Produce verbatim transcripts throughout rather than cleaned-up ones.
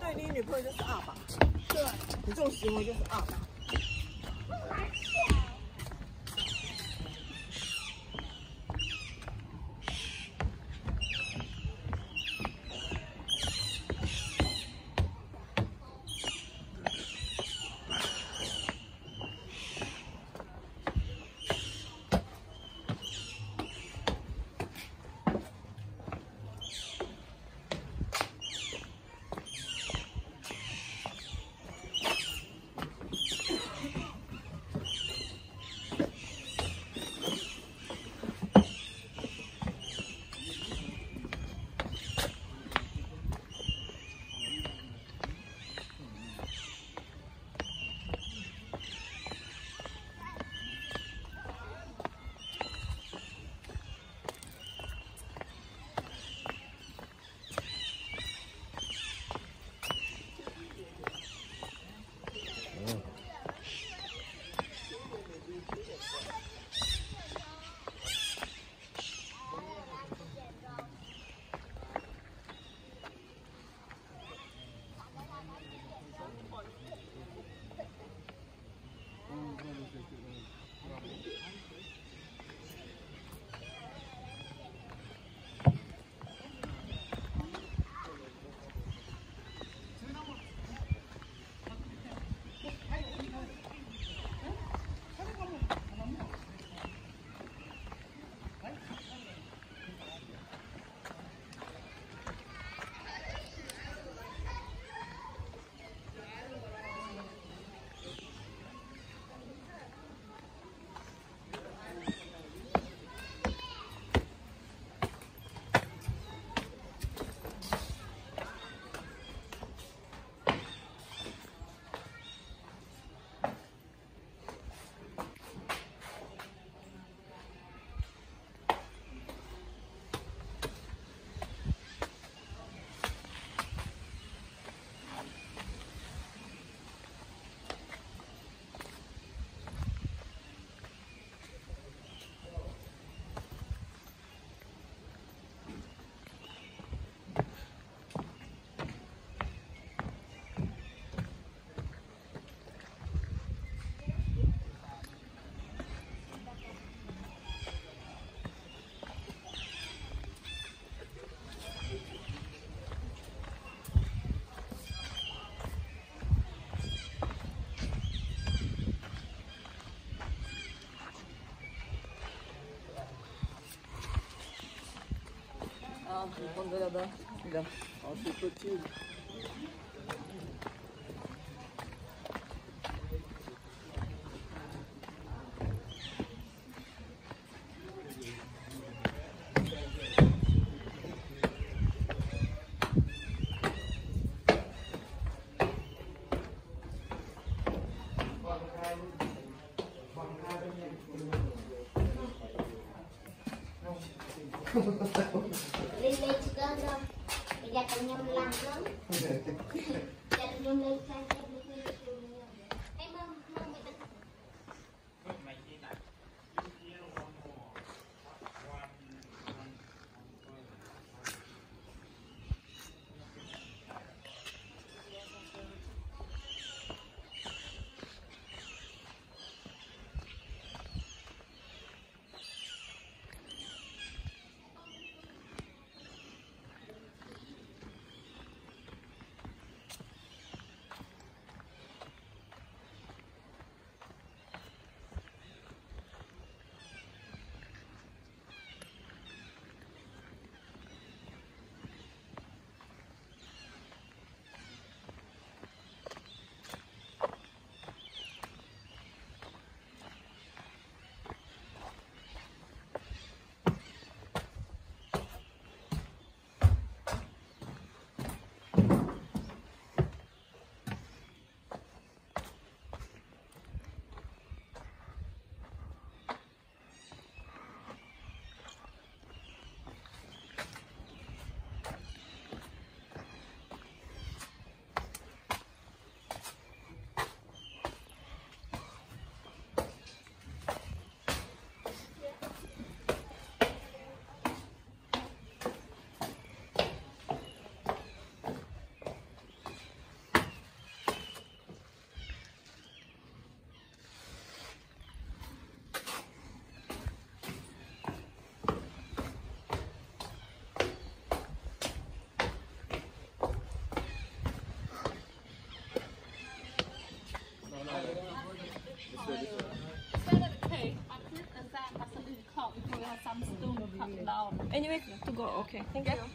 所以你女朋友就是二把。对，你这种行为就是二把。 Quando era da... Da. Olha o frutinho. Relate ka na. Kaya kanyang lang lang. Kaya yung late ka na. Ay, ma'am. down. Anyway, to go. Okay, thank you.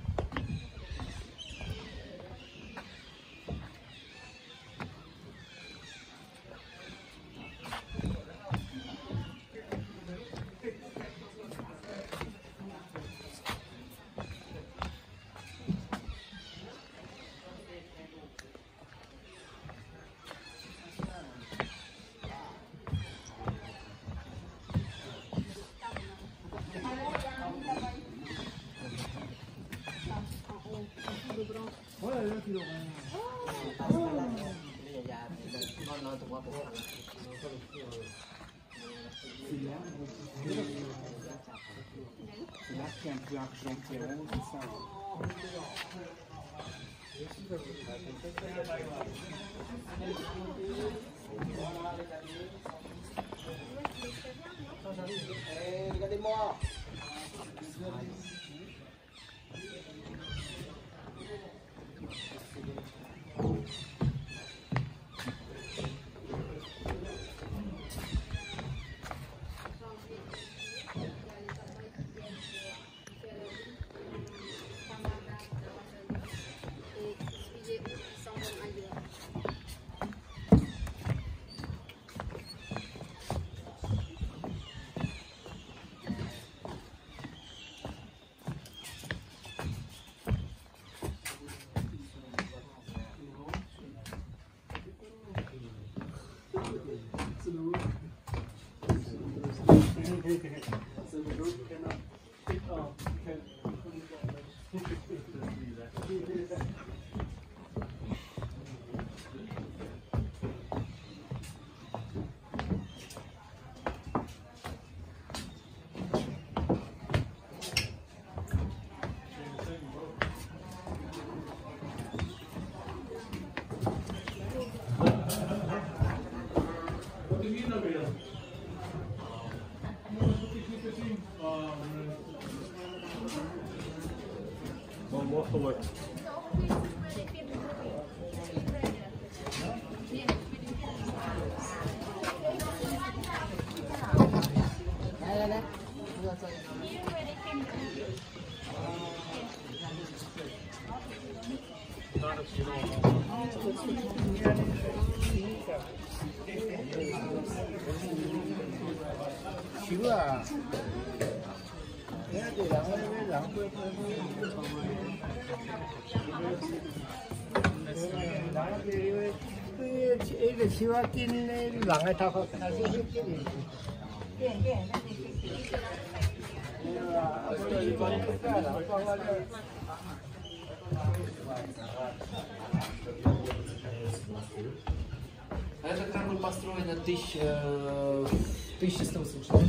Regardez-moi. Walk away. Sure. cái siêu kinh lặng hay thao không? Nào siêu kinh kinh. Kinh kinh. Это как бы построено тысяча тысяча сто восемьдесят.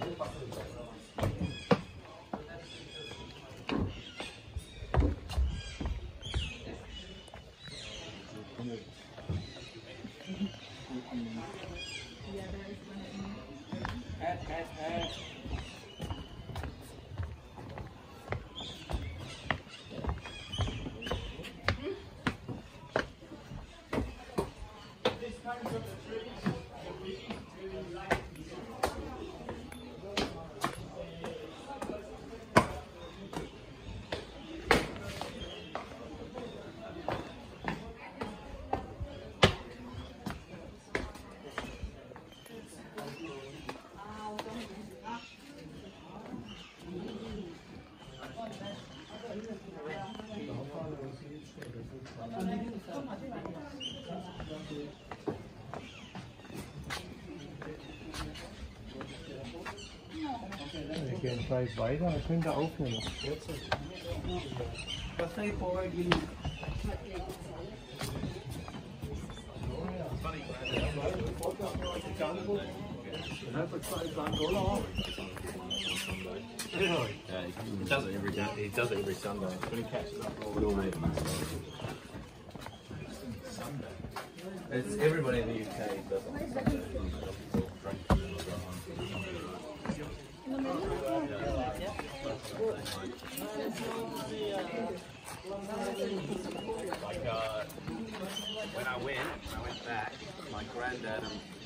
Wir gehen gleich weiter, dann könnt ihr aufnehmen. Was soll ich vorher gehen? Yeah, he does it every day. He does it every Sunday. When he catches up with all the Sunday. It's everybody in the U K does it. Like uh, when I went, when I went back, my granddad and